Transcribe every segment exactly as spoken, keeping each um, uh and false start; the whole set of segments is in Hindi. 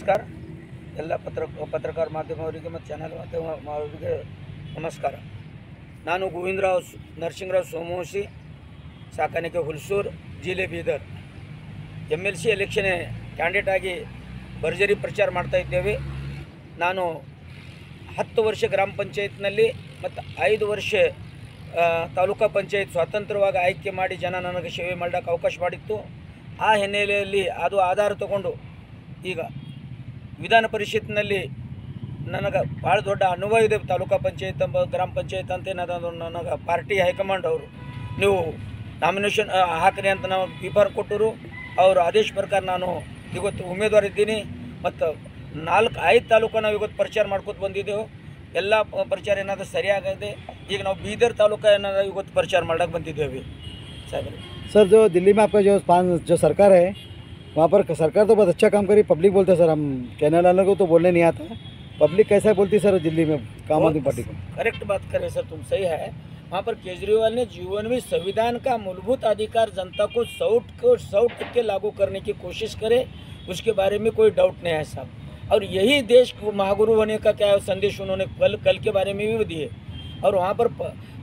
ನಮಸ್ಕಾರ. ಎಲ್ಲ ಪತ್ರ ಪತ್ರಕಾರ ಮಾಧ್ಯಮವರಿಗೆ ಮತ್ತು ಚಾನಲ್ ಮಾಧ್ಯಮವರಿಗೆ ನಮಸ್ಕಾರ. ನಾನು ಗೋವಿಂದರಾವ್ ನರಸಿಂಗರಾವ್ ಸೋಮವಂಶಿ, ಸಾಕಾಣಿಕೆ ಹುಲ್ಸೂರು, ಜಿಲ್ಲೆ Bidar. M L C election candidate ಆಗಿ ಭರ್ಜರಿ ಪ್ರಚಾರ ಮಾಡ್ತಾ ಇದ್ದೇವೆ. ನಾನು ಹತ್ತು ವರ್ಷ ಗ್ರಾಮ ಪಂಚಾಯತ್ನಲ್ಲಿ ಮತ್ತು ಐದು ವರ್ಷ ತಾಲೂಕಾ ಪಂಚಾಯತ್ ಸ್ವತಂತ್ರವಾಗಿ ಆಯ್ಕೆ ಮಾಡಿ ಜನ ನನಗೆ ಸೇವೆ ಮಾಡೋಕ್ಕೆ ಅವಕಾಶ ಮಾಡಿತ್ತು. ಆ ಹಿನ್ನೆಲೆಯಲ್ಲಿ ಅದು ಆಧಾರ ತಗೊಂಡು ಈಗ ವಿಧಾನ ಪರಿಷತ್ನಲ್ಲಿ ನನಗೆ ಭಾಳ ದೊಡ್ಡ ಅನುಭವ ಇದೆ. ತಾಲೂಕಾ ಪಂಚಾಯತ್ ಗ್ರಾಮ ಪಂಚಾಯತ್ ಅಂತ ಏನಾದ್ರು ನನಗೆ ಪಾರ್ಟಿ ಹೈಕಮಾಂಡ್ ಅವರು ನೀವು ನಾಮಿನೇಷನ್ ಹಾಕಿರಿ ಅಂತ ನಾವು ಪೇಪರ್ ಕೊಟ್ಟರು. ಅವರು ಆದೇಶ ಪ್ರಕಾರ ನಾನು ಇವತ್ತು ಉಮೇದುವಾರ ಇದ್ದೀನಿ. ಮತ್ತು ನಾಲ್ಕು ಐದು ತಾಲೂಕು ನಾವು ಇವತ್ತು ಪ್ರಚಾರ ಮಾಡ್ಕೊತ ಬಂದಿದ್ದೆವು. ಎಲ್ಲ ಪ್ರಚಾರ ಏನಾದರೂ ಸರಿಯಾಗಿದೆ. ಈಗ ನಾವು ಬೀದರ್ तालुका ಏನಾದರೂ ಇವತ್ತು प्रचार ಮಾಡಕ್ಕೆ ಬಂದಿದ್ದೇವೆ साहब. सर जो दिल्ली में आपका जो पान जो सरकार है वहाँ पर सरकार तो बहुत अच्छा काम करी. पब्लिक बोलते हैं सर, हम कहने वालों को तो बोलने नहीं आता. पब्लिक कैसा बोलती है सर दिल्ली में आम आदमी पार्टी को? करेक्ट बात करें सर, तुम सही है. वहाँ पर केजरीवाल ने जीवन में संविधान का मूलभूत अधिकार जनता को सौ को सौ टक्के लागू करने की कोशिश करे, उसके बारे में कोई डाउट नहीं है साहब. और यही देश को महागुरु होने का क्या संदेश उन्होंने कल कल के बारे में भी दिए. और वहाँ पर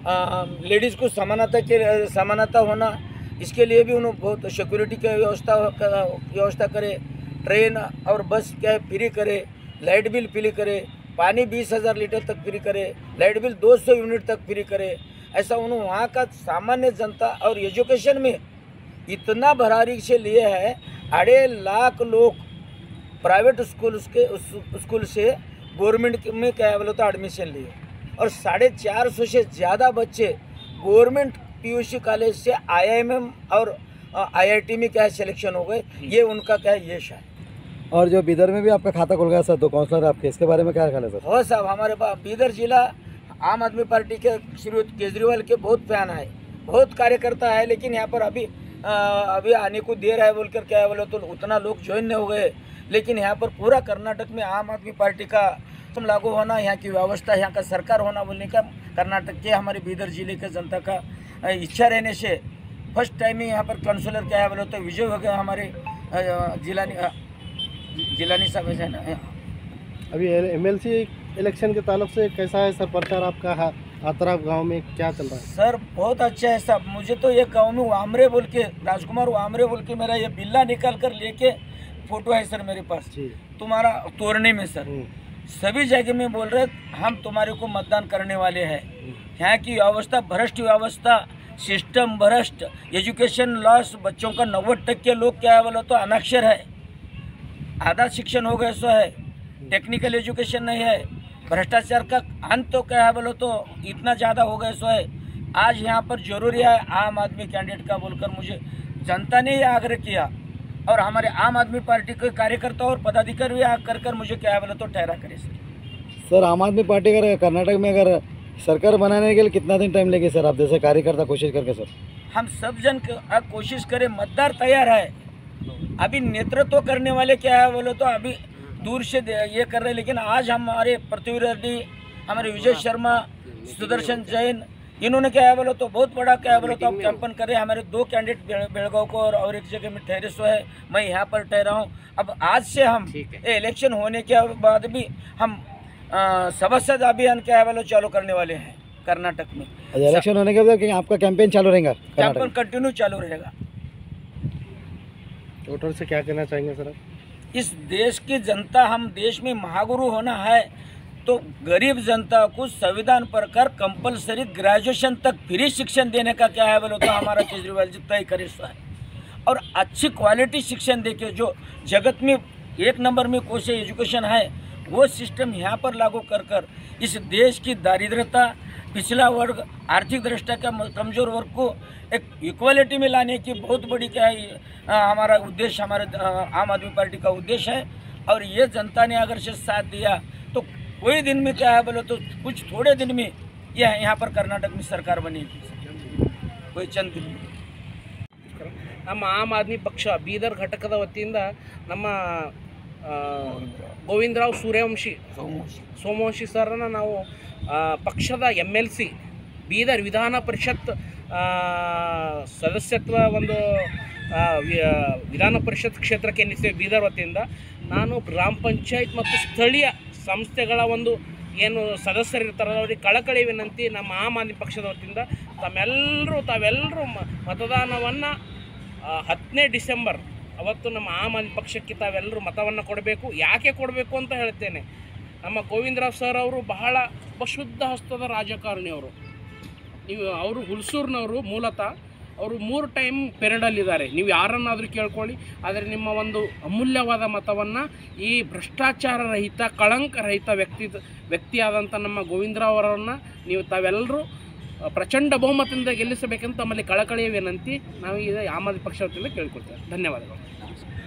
लेडीज़ को समानता के समानता होना, इसके लिए भी उन्होंने बहुत सिक्योरिटी की व्यवस्था व्यवस्था करे. ट्रेन और बस क्या फ्री करे, लाइट बिल फ्री करे, पानी बीस हज़ार लीटर तक फ्री करे, लाइट बिल दो सौ यूनिट तक फ्री करे. ऐसा उन्होंने वहाँ का सामान्य जनता और एजुकेशन में इतना भरारी से लिए है. अढ़े लाख लोग प्राइवेट स्कूल के स्कूल से गवर्नमेंट में क्या बोलो तो एडमिशन लिए. और साढ़े चार सौ से ज़्यादा बच्चे गवर्नमेंट पीयूसी कॉलेज से आईआईएम और आईआईटी में क्या सिलेक्शन हो गए. ये उनका क्या यश है. और जो बीदर में भी आपका खाता खुल गया सर, दो काउंसलर आपके, इसके बारे में क्या ख्याल है सर? हो साहब, हमारे पास बीदर जिला आम आदमी पार्टी के श्री केजरीवाल के बहुत फैन है, बहुत कार्यकर्ता है. लेकिन यहाँ पर अभी आ, अभी आने को देर है बोलकर क्या बोलो तो उतना लोग ज्वाइन नहीं हो गए. लेकिन यहाँ पर पूरा कर्नाटक में आम आदमी पार्टी का तुम लागू होना, यहाँ की व्यवस्था, यहाँ का सरकार होना बोलने का कर्नाटक के हमारे बीदर जिले के जनता का इच्छा रहने से फर्स्ट टाइम ही यहाँ पर काउंसलर क्या है बोलो तो विजय हो गया हमारे जिलानी जिलानी साहब है ना. अभी एमएलसी इलेक्शन के ताल्लुक से कैसा है सर प्रचार आपका? आतरा गांव में क्या चल रहा है? सर बहुत अच्छा है साहब. मुझे तो ये गाँव में वामरे बोल के राजकुमार वामरे बोल के मेरा ये बिल्ला निकाल कर लेके फोटो है सर मेरे पास तुम्हारा तोड़ने में सर. सभी जगह में बोल रहे हम तुम्हारे को मतदान करने वाले हैं. यहाँ की व्यवस्था भ्रष्ट व्यवस्था, सिस्टम भ्रष्ट, एजुकेशन लॉस, बच्चों का नब्बे टक्के लोग क्या है बोलो तो अनक्षर है, आधा शिक्षण हो गया सो है, टेक्निकल एजुकेशन नहीं है, भ्रष्टाचार का अंत तो क्या है बोलो तो इतना ज़्यादा हो गया सो है. आज यहाँ पर जरूरी है आम आदमी कैंडिडेट का बोलकर मुझे जनता ने ही आग्रह किया. और हमारे आम आदमी पार्टी के कार्यकर्ता और पदाधिकारी भी आकर कर मुझे क्या बोला तो ठहरा करे सर. सर आम आदमी पार्टी अगर कर्नाटक में अगर सरकार बनाने के लिए कितना दिन टाइम लेंगे सर, आप जैसे कार्यकर्ता कोशिश करके सर? हम सब जन कोशिश करें, मतदार तैयार है. अभी नेतृत्व करने वाले क्या है बोलो तो अभी दूर से ये कर रहे. लेकिन आज हमारे पृथ्वी रेड्डी, हमारे विजय शर्मा, सुदर्शन जैन, इन्होंने क्या है बोलो तो बहुत बड़ा क्या है बोलो तो आप कैंपेन कर रहे हैं. हमारे दो कैंडिडेट बेलगांव को और, और एक जगह में ठहरे सो है, मैं यहाँ पर ठहरा हूँ. अब आज से हम इलेक्शन होने के बाद भी हम सभासद अभियान क्या है बोलो चालू करने वाले हैं कर्नाटक में. इलेक्शन होने के बाद आपका कैंपेन चालू रहेगा? कैंपेन कंटिन्यू चालू रहेगा. वोटर से क्या कहना चाहेंगे सर? इस देश की जनता, हम देश में महागुरु होना है तो गरीब जनता को संविधान प्रकार कंपलसरी ग्रेजुएशन तक फ्री शिक्षण देने का क्या है बोलो तो हमारा केजरीवाल जी तय करे सो है. और अच्छी क्वालिटी शिक्षण देके जो जगत में एक नंबर में कोई से एजुकेशन है वो सिस्टम यहाँ पर लागू कर कर इस देश की दारिद्रता, पिछला वर्ग, आर्थिक दृष्टि का कमज़ोर वर्ग को एक इक्वालिटी में लाने की बहुत बड़ी क्या है हमारा उद्देश्य, हमारे आम आदमी पार्टी का उद्देश्य है. और ये जनता ने अगर से साथ दिया तो कोई दिन में क्या है बोलो तो कुछ थोड़े दिन में यह यहाँ पर कर्नाटक में सरकार बनेगी, कोई चंद दिन में. ನಮ್ಮ ಆಮ್ ಆದ್ಮಿ ಪಕ್ಷ ಬೀದರ್ ಘಟಕದ ವತಿಯಿಂದ ನಮ್ಮ ಗೋವಿಂದರಾವ್ ಸೂರ್ಯವಂಶಿ ಸೋಮವಂಶಿ ಸರ್ನ ನಾವು ಪಕ್ಷದ ಎಮ್ ಎಲ್ ಸಿ ಬೀದರ್ ವಿಧಾನ ಪರಿಷತ್ ಸದಸ್ಯತ್ವ ಒಂದು ವಿಧಾನ ಪರಿಷತ್ ಕ್ಷೇತ್ರಕ್ಕೆ ಎನ್ನಿಸ್ತೇವೆ ಬೀದರ್ ವತಿಯಿಂದ. ನಾನು ಗ್ರಾಮ ಪಂಚಾಯತ್ ಮತ್ತು ಸ್ಥಳೀಯ ಸಂಸ್ಥೆಗಳ ಒಂದು ಏನು ಸದಸ್ಯರಿರ್ತಾರಲ್ಲ ಅವರಿಗೆ ಕಳಕಳಿ ವಿನಂತಿ ನಮ್ಮ ಆಮ್ ಆದ್ಮಿ ಪಕ್ಷದ ವತಿಯಿಂದ ತಮ್ಮೆಲ್ಲರೂ ತಾವೆಲ್ಲರೂ ಮತದಾನವನ್ನು ಹತ್ತನೇ ಡಿಸೆಂಬರ್ ಅವತ್ತು ನಮ್ಮ ಆಮ್ ಆದ್ಮಿ ಪಕ್ಷಕ್ಕೆ ತಾವೆಲ್ಲರೂ ಮತವನ್ನು ಕೊಡಬೇಕು. ಯಾಕೆ ಕೊಡಬೇಕು ಅಂತ ಹೇಳ್ತೇನೆ, ನಮ್ಮ ಗೋವಿಂದರಾವ್ ಸರ್ ಅವರು ಬಹಳ ಶುದ್ಧ ಹಸ್ತದ ರಾಜಕಾರಣಿಯವರು. ನೀವು ಅವರು ಹುಲ್ಸೂರಿನವರು ಮೂಲತಃ. ಅವರು ಮೂರು ಟೈಮ್ ಪೆರಡಲ್ಲಿದ್ದಾರೆ. ನೀವು ಯಾರನ್ನಾದರೂ ಕೇಳ್ಕೊಳ್ಳಿ, ಆದರೆ ನಿಮ್ಮ ಒಂದು ಅಮೂಲ್ಯವಾದ ಮತವನ್ನು ಈ ಭ್ರಷ್ಟಾಚಾರ ರಹಿತ ಕಳಂಕ ರಹಿತ ವ್ಯಕ್ತಿ ವ್ಯಕ್ತಿಯಾದಂಥ ನಮ್ಮ ಗೋವಿಂದರಾವ್ ಅವರನ್ನು ನೀವು ತಾವೆಲ್ಲರೂ ಪ್ರಚಂಡ ಬಹುಮತದಿಂದ ಗೆಲ್ಲಿಸಬೇಕಂತ ತಮ್ಮಲ್ಲಿ ಕಳಕಳಿಯ ವಿನಂತಿ ನಾವು ಈಗ ಆಮ್ ಆದ್ಮಿ ಪಕ್ಷ ವತಿಯಿಂದ ಕೇಳ್ಕೊಳ್ತೇವೆ. ಧನ್ಯವಾದಗಳು.